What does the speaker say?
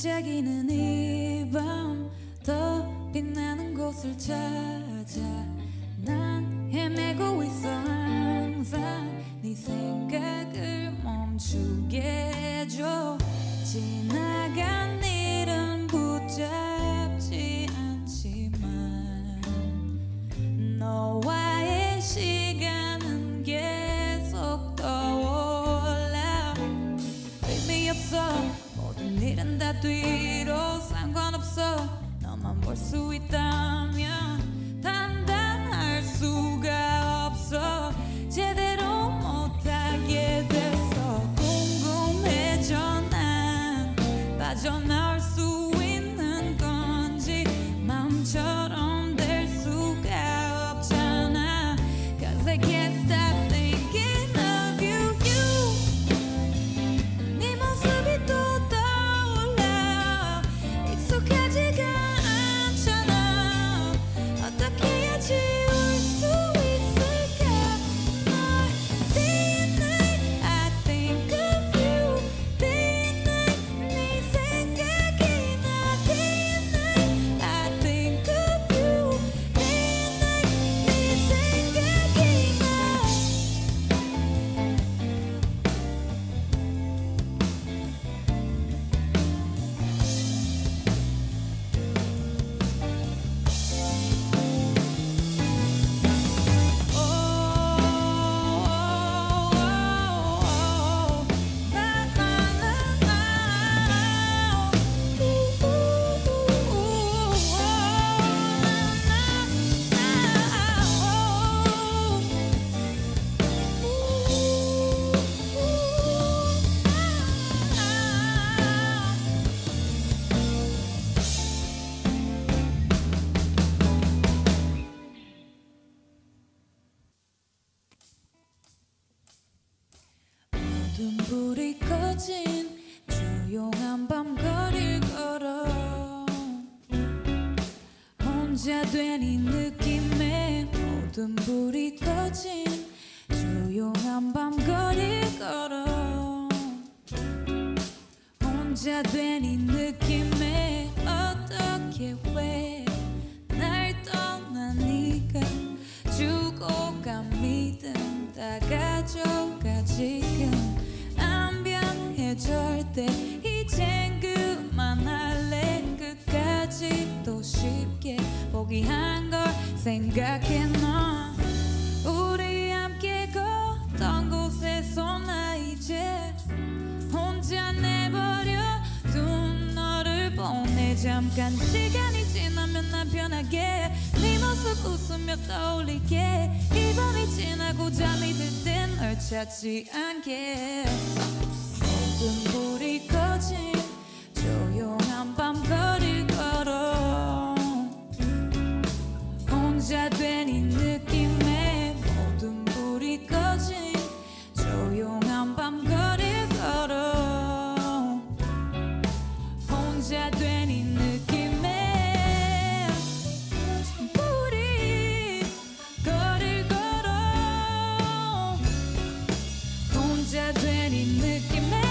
반짝이는 이 밤 더 빛나는 곳을 찾아 난 헤매고 있어 항상 네 생각을 멈추게 해줘 지나간 일은 붙잡지 않지만 너와의 시간은 계속 떠올라 의미 없어 모든 일은 다 뒤로 상관없어 너만 볼 수 있다면 판단할 수가 없어 제대로 못하게 됐어 궁금해져 난 빠져나올 수 있는 건지 마음처럼 될 수가 없잖아 Cause I can't stop thinking of you 네 모습이 또 떠올라 익숙하지가 않잖아 어떻게 해야 지울 수 있을까 널 Day and night I think of you Day and night 네 생각이 나 Day and night I think of you Day and night 네 생각이 나 어두운 불이 꺼진 조용한 밤 거리를 걸어 혼자 된 이 느낌에 어두운 불이 꺼진 조용한 밤 거리를 걸어 혼자 된 이 느낌에 어떻게 왜 날 떠나 네가 주고 간 믿음 다 가져가 지금 안 변해 절대 이젠 그만할래 끝까지 또 쉽게 포기한 걸 생각해 넌 우리 함께 걷던 곳에서 나 이제 혼자 내버려 둔 너를 보내 잠깐 시간이 지나면 난 변하게 네 모습 웃으며 떠올리게 이밤이 지나고 잠이 들 땐 널 찾지 않게 어두운 불이 꺼진 조용한 밤 거리를 걸어 혼자 된 이 느낌에 어두운 불이 꺼진 조용한 밤 거리를 걸어 혼자 된 이 느낌에 불이 거리를 걸어 혼자 된 이 느낌에